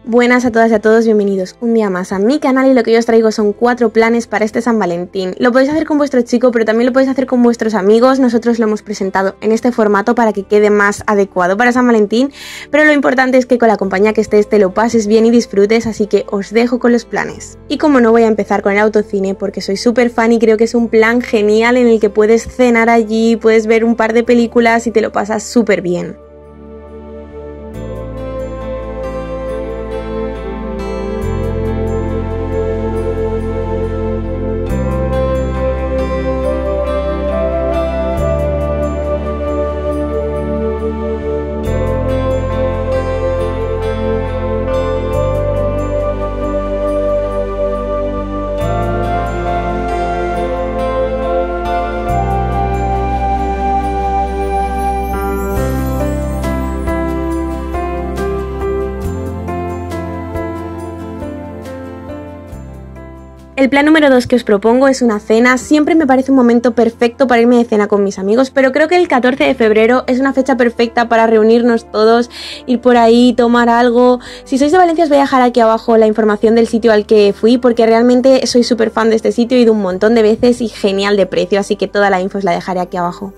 Buenas a todas y a todos, bienvenidos un día más a mi canal y lo que yo os traigo son 4 planes para este San Valentín. Lo podéis hacer con vuestro chico, pero también lo podéis hacer con vuestros amigos. Nosotros lo hemos presentado en este formato para que quede más adecuado para San Valentín, pero lo importante es que con la compañía que estés te lo pases bien y disfrutes, así que os dejo con los planes. Y como no, voy a empezar con el autocine porque soy súper fan y creo que es un plan genial en el que puedes cenar allí, puedes ver un par de películas y te lo pasas súper bien. El plan número 2 que os propongo es una cena. Siempre me parece un momento perfecto para irme de cena con mis amigos, pero creo que el 14 de febrero es una fecha perfecta para reunirnos todos, ir por ahí, tomar algo. Si sois de Valencia os voy a dejar aquí abajo la información del sitio al que fui, porque realmente soy súper fan de este sitio, he ido un montón de veces y genial de precio, así que toda la info os la dejaré aquí abajo.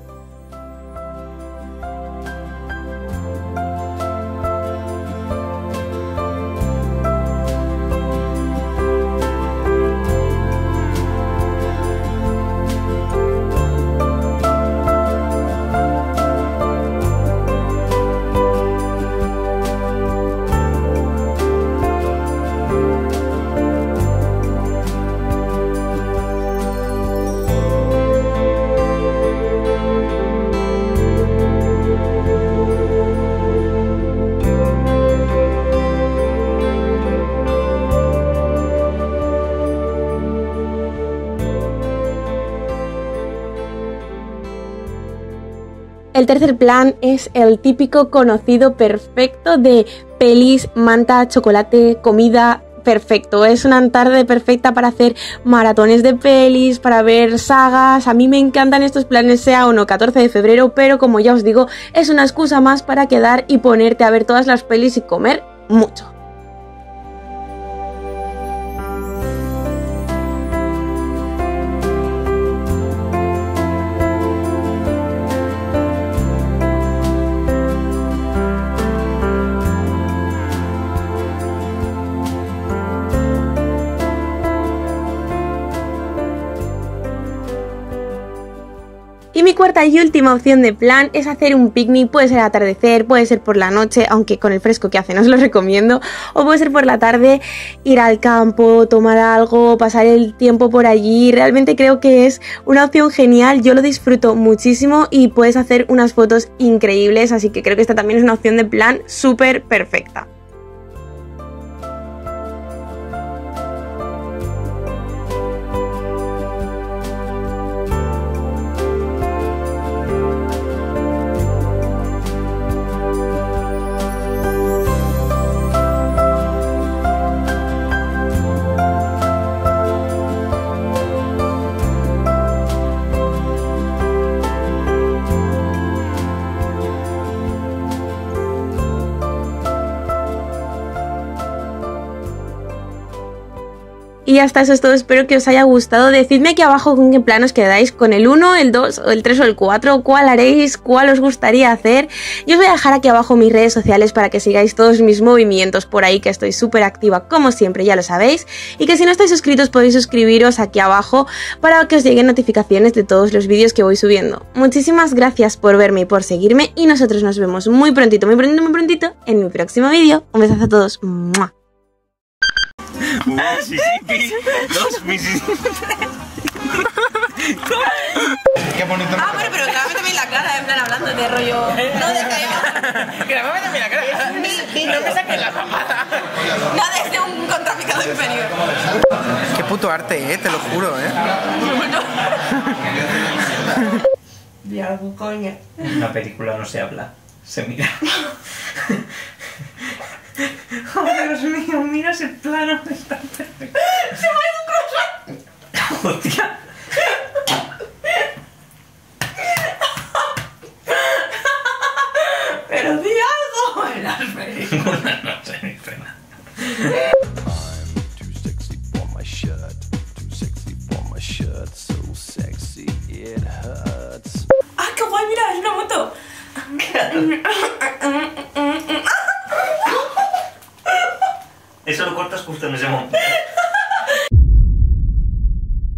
El tercer plan es el típico conocido perfecto de pelis, manta, chocolate, comida. Perfecto, es una tarde perfecta para hacer maratones de pelis, para ver sagas. A mí me encantan estos planes, sea o no 14 de febrero, pero como ya os digo, es una excusa más para quedar y ponerte a ver todas las pelis y comer mucho. Y mi cuarta y última opción de plan es hacer un picnic. Puede ser al atardecer, puede ser por la noche, aunque con el fresco que hace no os lo recomiendo, o puede ser por la tarde, ir al campo, tomar algo, pasar el tiempo por allí. Realmente creo que es una opción genial, yo lo disfruto muchísimo y puedes hacer unas fotos increíbles, así que creo que esta también es una opción de plan súper perfecta. Y hasta eso es todo, espero que os haya gustado. Decidme aquí abajo con qué plan os quedáis, con el 1, el 2, el 3 o el 4, cuál haréis, cuál os gustaría hacer. Yo os voy a dejar aquí abajo mis redes sociales para que sigáis todos mis movimientos por ahí, que estoy súper activa como siempre, ya lo sabéis. Y que si no estáis suscritos podéis suscribiros aquí abajo para que os lleguen notificaciones de todos los vídeos que voy subiendo. Muchísimas gracias por verme y por seguirme y nosotros nos vemos muy prontito en mi próximo vídeo. Un besazo a todos. ¡Mua! Mississippi, dos Mississippi. Qué bonito. Ah, bueno, pero grábame también la cara, en plan hablando de rollo. No, de que Grábame también la cara. No me saques la zapata. no desde un contrapicado inferior. Qué puto arte, te lo juro, Di algo, coño. En una película no se habla, se mira. Oh, Dios mío, mira ese plano, está perfecto. ¡Se me ha ido un croissant! Hostia. Pero di algo en las películas. No sé ni pena. ¡Ah, qué guay! Mira, es una moto. Eso lo cortas justo en ese momento.